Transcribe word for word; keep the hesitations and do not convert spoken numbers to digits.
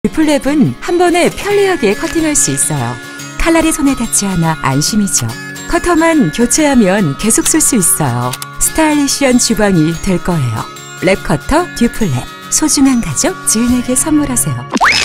듀플랩은 한 번에 편리하게 커팅할 수 있어요. 칼날이 손에 닿지 않아 안심이죠. 커터만 교체하면 계속 쓸 수 있어요. 스타일리시한 주방이 될 거예요. 랩커터 듀플랩. 소중한 가족 지은에게 선물하세요.